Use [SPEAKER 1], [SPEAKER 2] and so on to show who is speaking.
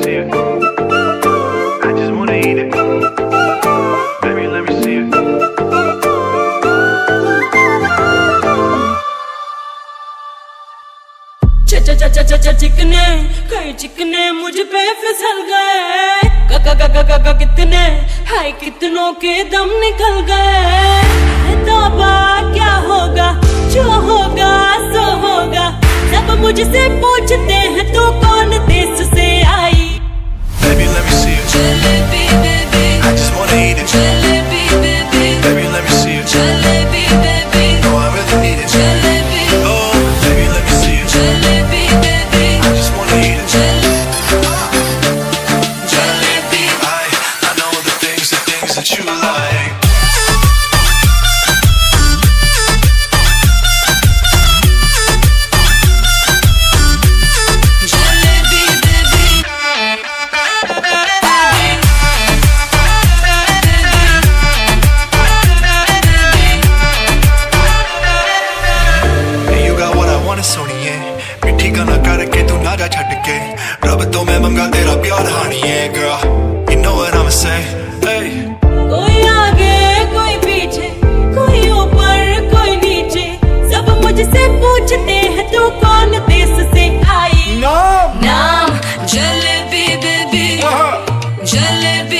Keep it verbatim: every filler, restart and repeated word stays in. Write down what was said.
[SPEAKER 1] see it. I just wanna eat it. Baby, let me see it.
[SPEAKER 2] च च च च च चिकने कई चिकने मुझ पे फिसल गए। क क क क क कितने हाय कितनों के दम निकल गए। तौबा क्या होगा जो होगा सो होगा। सब मुझसे पूछते हैं तू कौन देश से आई।
[SPEAKER 1] Baby, let me see it.
[SPEAKER 2] Jalebi, baby.
[SPEAKER 1] I just wanna eat it.
[SPEAKER 2] Jalebi, baby.
[SPEAKER 1] Baby, let me see it.
[SPEAKER 2] Jalebi, baby.
[SPEAKER 1] No, I really need it.
[SPEAKER 2] Jalebi.
[SPEAKER 1] Oh, baby, let me see it.
[SPEAKER 2] Jalebi, baby.
[SPEAKER 1] I just wanna eat it.
[SPEAKER 2] Jalebi.
[SPEAKER 1] I, I know the things, the things that you like. सोनिए मिठी गल्लां करके तू ना जा छड्ड के रब तो मैं मंगा तेरा प्यार हानिए girl you know what I'ma say hey
[SPEAKER 2] कोई आगे कोई पीछे कोई ऊपर कोई नीचे सब मुझसे पूछते हैं तू कौन देश से आई।
[SPEAKER 1] नाम
[SPEAKER 2] नाम जलेबी बेबी जलेबी